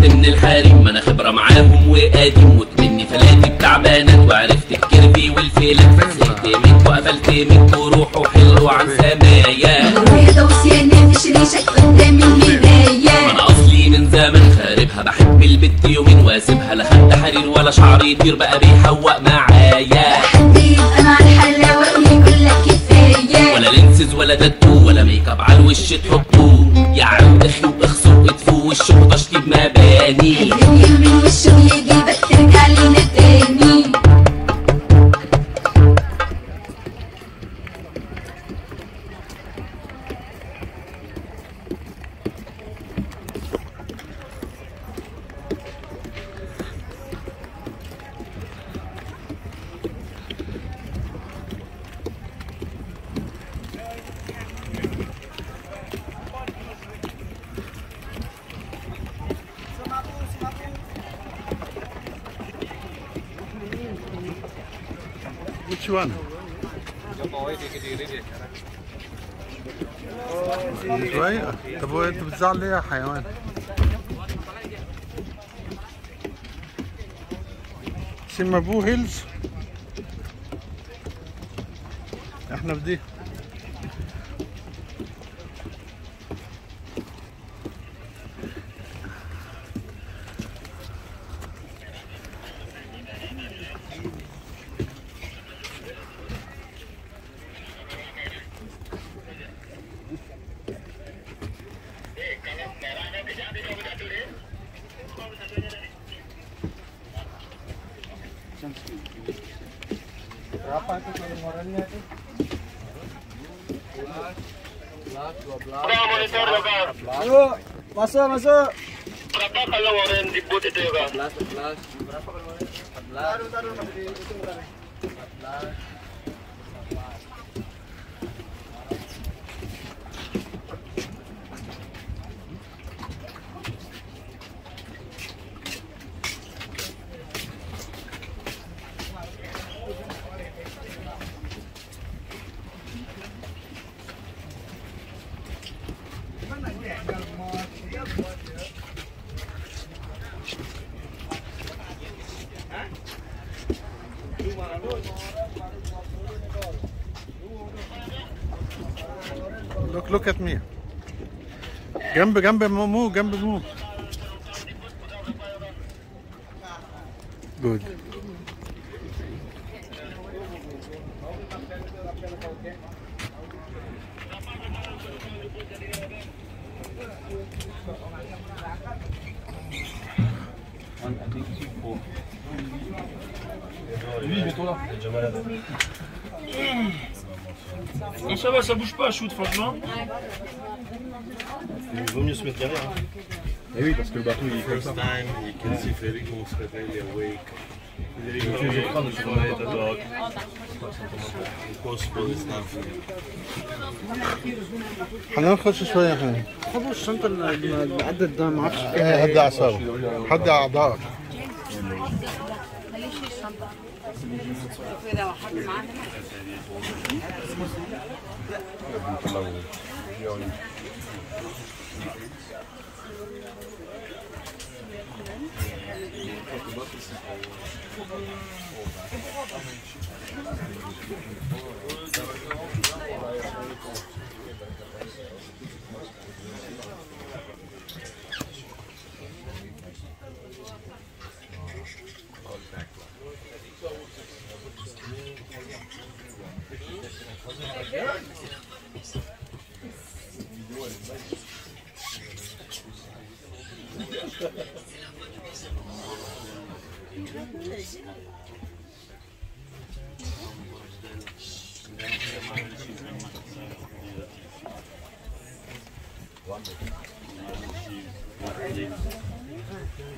من الحريم، ما انا خبرة معاهم وقديم، وكمني فلاتي بتاع بنات، وعرفت الكيرفي والفيلات، فسلكت منك وقبلت منك وروحه حلو عن سمايا. الرياضة وسيانة في شريشك قدام المراية، ما انا اصلي من زمان خاربها، بحب البت يومين واسيبها، لا خد حرير ولا شعر يطير بقى بيحوق معايا. حد يبقى مع الحلاوة ويقول لك كفاية، ولا لينسز ولا تاتو ولا ميك اب على الوش تحطوه، يا عم اخلق اخسر ادفو وشه تشطيب مباني. الدنيا من وشه يجيبك ترجع لنا تاني. Which one? شوية. طب انت بتزعل ليه يا حيوان؟ سيمابو هيلز. احنا في دي. Berapa itu kalau moralnya itu? 12. Ayo, masuk. Berapa kalau orang di bot itu ya Kak? 14. Berapa kalau moralnya? 14. Taruh masih dihitung berapa? 14. Look at me. جنب مو جنب مو. Good. Non, ça va, ça bouge pas, shoot, franchement. Il vaut mieux se mettre derrière. Hein. Et oui, parce que le bateau il est comme ça. First time, you can see Federico se réveille awake. هنخش شوية يا حبيبي. خذوا الشنطة المعدد ده ما اعرفش. هدي أعصابك. هدي أعضائك.